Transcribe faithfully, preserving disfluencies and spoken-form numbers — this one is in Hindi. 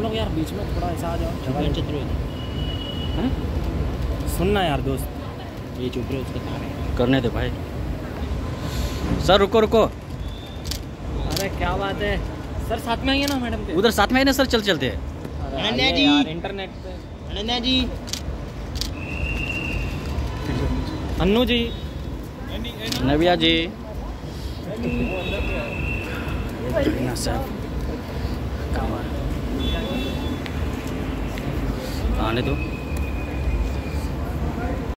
लोग यार बीच में थोड़ा ऐसा आ जाओ। चित्र सुनना यार दोस्त, ये चुप रहे उसके करने दे भाई। सर रुको रुको। अरे क्या बात है सर, साथ में आइए ना मैडम के। उधर साथ में आइए ना सर, चल चलते हैं। अनन्या जी यार इंटरनेट पे। अनन्या जी, अन्नू जी, नविया जी, आने दो।